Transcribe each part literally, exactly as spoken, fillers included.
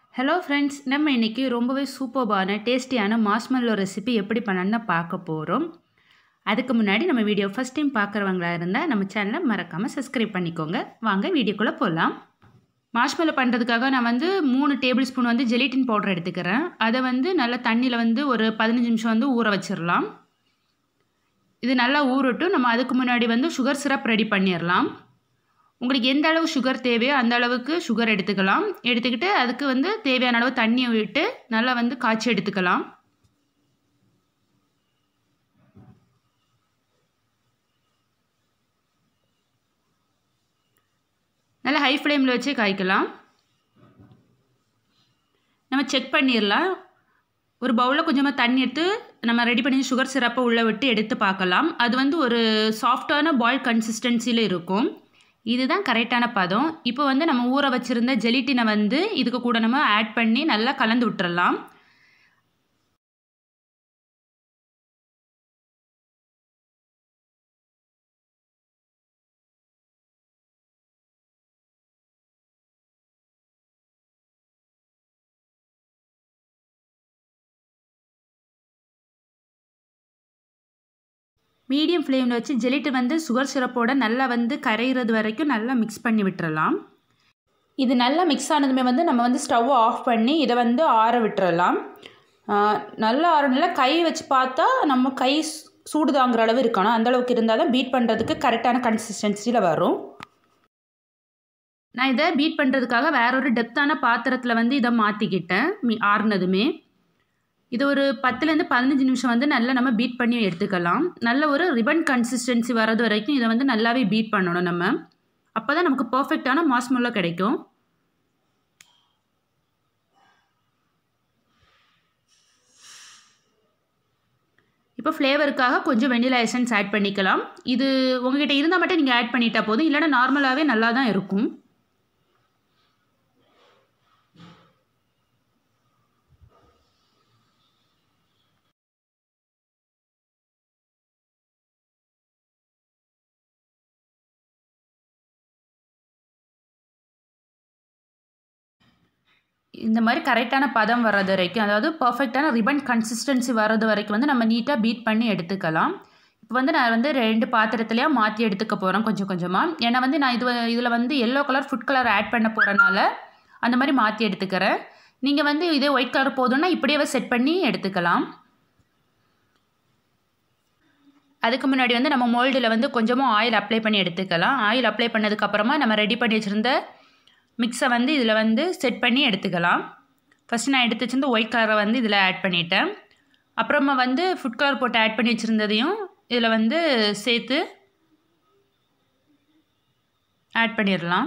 Hello friends, நம்ம இன்றைக்கி ரொம்பவே சூப்பர்பான டேஸ்டியான மார்ஷ்மெல்லோ ரெசிபி எப்படி பண்ணணும்னு பார்க்க போகிறோம். அதுக்கு முன்னாடி நம்ம வீடியோ ஃபஸ்ட் டைம் பார்க்குறவங்களா இருந்தால் நம்ம சேனலை மறக்காமல் சப்ஸ்கிரைப் பண்ணிக்கோங்க. வாங்க வீடியோக்குள்ளே போகலாம். மார்ஷ்மெல்லோ பண்ணுறதுக்காக நான் வந்து மூணு டேபிள் ஸ்பூன் வந்து ஜெலிட்டின் பவுடர் எடுத்துக்கிறேன். அதை வந்து நல்லா தண்ணியில் வந்து ஒரு பதினஞ்சு நிமிஷம் வந்து ஊற வச்சிடலாம். இது நல்லா ஊறட்டும். நம்ம அதுக்கு முன்னாடி வந்து சுகர் சிரப் ரெடி பண்ணிடலாம். உங்களுக்கு எந்த அளவு சுகர் தேவையோ அந்த அளவுக்கு சுகர் எடுத்துக்கலாம். எடுத்துக்கிட்டு அதுக்கு வந்து தேவையான அளவு தண்ணியை விட்டு நல்லா வந்து காய்ச்சி எடுத்துக்கலாம். நல்லா ஹை ஃப்ளேமில் வச்சு காய்க்கலாம். நம்ம செக் பண்ணிடலாம். ஒரு பவுலில் கொஞ்சமாக தண்ணி எடுத்து நம்ம ரெடி பண்ணி சுகர் சிரப்பை உள்ளே விட்டு எடுத்து பார்க்கலாம். அது வந்து ஒரு சாஃப்டான பாயில் கன்சிஸ்டன்சியில் இருக்கும். இதுதான் கரெக்டான பதம். இப்போ வந்து நம்ம ஊற வச்சுருந்த ஜெலிட்டினை வந்து இதுக்கு கூட நம்ம ஆட் பண்ணி நல்லா கலந்து விட்டுறலாம். மீடியம் ஃப்ளேமில் வச்சு ஜெலிட்டு வந்து சுகர் சிரப்போட நல்லா வந்து கரைகிறது வரைக்கும் நல்லா மிக்ஸ் பண்ணி விட்டுறலாம். இது நல்லா மிக்ஸ் ஆனதுமே வந்து நம்ம வந்து ஸ்டவ்வை ஆஃப் பண்ணி இதை வந்து ஆற விட்டுறலாம். நல்லா ஆறணும்ல, கை வச்சு பார்த்தா நம்ம கை சூடு தாங்குற அளவு இருக்கணும். அந்தளவுக்கு இருந்தால் தான் பீட் பண்ணுறதுக்கு கரெக்டான கன்சிஸ்டன்சியில் வரும். நான் இதை பீட் பண்ணுறதுக்காக வேற ஒரு டெப்த்தான பாத்திரத்தில் வந்து இதை மாற்றிக்கிட்டேன். மீ ஆறுனதுமே இது ஒரு பத்துலேருந்து பதினஞ்சு நிமிஷம் வந்து நல்லா நம்ம பீட் பண்ணி எடுத்துக்கலாம். நல்ல ஒரு ரிபன் கன்சிஸ்டன்சி வர்றது வரைக்கும் இதை வந்து நல்லாவே பீட் பண்ணணும் நம்ம. அப்போ தான் நமக்கு பர்ஃபெக்டான மார்ஷ்மெல்லோ கிடைக்கும். இப்போ ஃப்ளேவருக்காக கொஞ்சம் வெண்ணிலா எசன்ஸ் ஆட் பண்ணிக்கலாம். இது உங்ககிட்ட இருந்தால் மட்டும் நீங்கள் ஆட் பண்ணிட்டா போதும், இல்லைனா நார்மலாகவே நல்லா தான் இருக்கும். இந்த மாதிரி கரெக்டான பதம் வர்றது வரைக்கும், அதாவது பர்ஃபெக்டான ரிபன் கன்சிஸ்டன்சி வர்றது வரைக்கும் வந்து நம்ம நீட்டாக பீட் பண்ணி எடுத்துக்கலாம். இப்போ வந்து நான் வந்து ரெண்டு பாத்திரத்துலையா மாற்றி எடுத்துக்க போகிறேன் கொஞ்சம் கொஞ்சமாக. ஏன்னா வந்து நான் இது இதில் வந்து yellow colour food colour add பண்ண போகிறனால அந்த மாதிரி மாற்றி எடுத்துக்கிறேன். நீங்கள் வந்து இதே ஒயிட் கலர் போதும்னா இப்படியே செட் பண்ணி எடுத்துக்கலாம். அதுக்கு முன்னாடி வந்து நம்ம மோல்டில் வந்து கொஞ்சமாக ஆயில் அப்ளை பண்ணி எடுத்துக்கலாம். ஆயில் அப்ளை பண்ணதுக்கப்புறமா நம்ம ரெடி பண்ணி வச்சுருந்த மிக்ஸை வந்து இதில் வந்து செட் பண்ணி எடுத்துக்கலாம். ஃபஸ்ட்டு நான் எடுத்து வச்சுருந்த ஒயிட் கலரை வந்து இதில் ஆட் பண்ணிட்டேன். அப்புறமா வந்து ஃபுட் கலர் போட்டு ஆட் பண்ணி வச்சுருந்ததையும் இதில் வந்து சேர்த்து ஆட் பண்ணிடலாம்.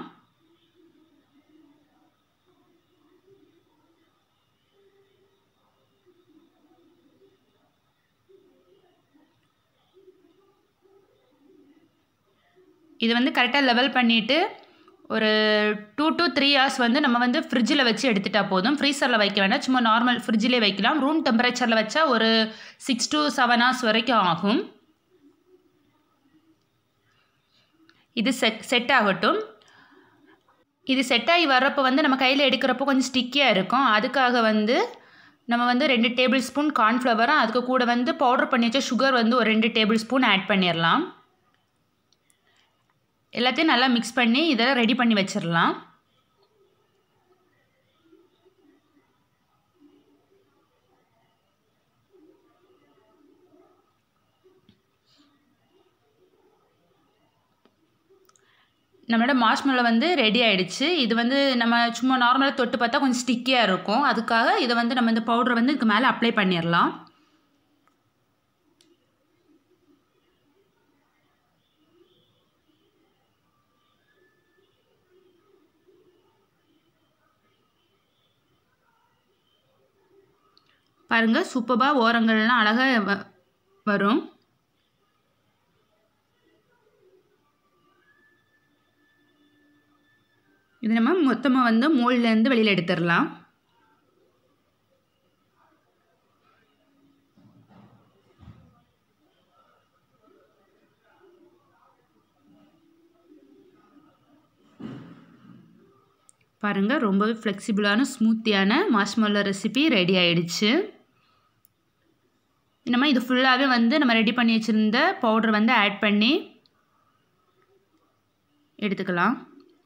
இது வந்து கரெக்டாக லெவல் பண்ணிவிட்டு ஒரு டூ டு த்ரீ ஹவர்ஸ் வந்து நம்ம வந்து ஃப்ரிட்ஜில் வச்சு எடுத்துட்டா போதும். ஃப்ரீசரில் வைக்க வேண்டாம், சும்மா நார்மல் ஃப்ரிட்ஜிலே வைக்கலாம். ரூம் டெம்பரேச்சரில் வச்சா ஒரு சிக்ஸ் டு செவன் ஹவர்ஸ் வரைக்கும் ஆகும். இது செட் செட் ஆகட்டும். இது செட் ஆகி வர்றப்போ வந்து நம்ம கையில் எடுக்கிறப்போ கொஞ்சம் ஸ்டிக்கியாக இருக்கும். அதுக்காக வந்து நம்ம வந்து ரெண்டு டேபிள் ஸ்பூன் கார்ன்ஃப்ளவரும் அதுக்கு கூட வந்து பவுடர் பண்ணி வச்ச சுகர் வந்து ஒரு ரெண்டு டேபிள் ஸ்பூன் ஆட் பண்ணிடலாம். எல்லாத்தையும் நல்லா மிக்ஸ் பண்ணி இதெல்லாம் ரெடி பண்ணி வச்சிடலாம். நம்மளோட மார்ஷ்மெல்லோ வந்து ரெடி ஆகிடுச்சு. இது வந்து நம்ம சும்மா நார்மலாக தொட்டு பார்த்தா கொஞ்சம் ஸ்டிக்கியாக இருக்கும். அதுக்காக இதை வந்து நம்ம இந்த பவுடரை வந்து இதுக்கு மேலே அப்ளை பண்ணிடலாம். பாருங்கள், சூப்பராக ஓரங்கள்லாம் அழகாக வரும். இது நம்ம மொத்தமாக வந்து மோல்ட்லேருந்து வெளியில் எடுத்துடலாம். பாருங்க ரொம்பவே ஃப்ளெக்சிபிளான ஸ்மூத்தியான மார்ஷ்மெல்லோ ரெசிபி ரெடி ஆயிடுச்சு. நம்ம இது ஃபுல்லாகவே வந்து நம்ம ரெடி பண்ணி வச்சுருந்த பவுடர் வந்து ஆட் பண்ணி எடுத்துக்கலாம்.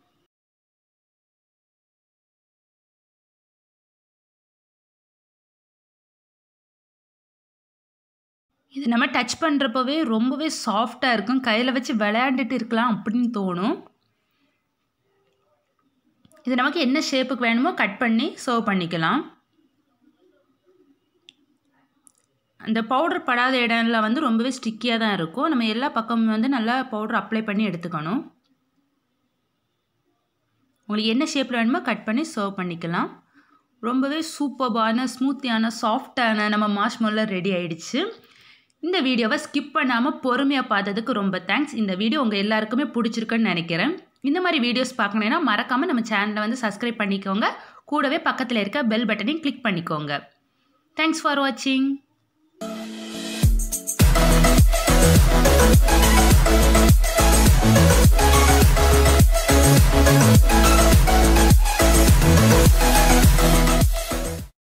இது நம்ம டச் பண்ணுறப்பவே ரொம்பவே சாஃப்டாக இருக்கும். கையில் வச்சு விளையாண்டுட்டு இருக்கலாம் அப்படின்னு தோணும். இது நமக்கு என்ன ஷேப்புக்கு வேணுமோ கட் பண்ணி சர்வ் பண்ணிக்கலாம். அந்த பவுடர் படாத இடம்ல வந்து ரொம்பவே ஸ்டிக்கியாக தான் இருக்கும். நம்ம எல்லா பக்கமும் வந்து நல்லா பவுடர் அப்ளை பண்ணி எடுத்துக்கணும். உங்களுக்கு என்ன ஷேப்பில் வேணுமோ கட் பண்ணி சர்வ் பண்ணிக்கலாம். ரொம்பவே சூப்பர்பான ஸ்மூத்தியான சாஃப்டான நம்ம மார்ஷ்மெல்லோ ரெடி ஆயிடுச்சு. இந்த வீடியோவை ஸ்கிப் பண்ணாமல் பொறுமையாக பார்த்ததுக்கு ரொம்ப தேங்க்ஸ். இந்த வீடியோ உங்கள் எல்லாருக்குமே பிடிச்சிருக்குன்னு நினைக்கிறேன். இந்த மாதிரி வீடியோஸ் பார்க்கணுன்னா மறக்காமல் நம்ம சேனலை வந்து சப்ஸ்கிரைப் பண்ணிக்கோங்க. கூடவே பக்கத்தில் இருக்க பெல் பட்டனையும் கிளிக் பண்ணிக்கோங்க. தேங்க்ஸ் ஃபார் வாட்சிங். We'll be right back.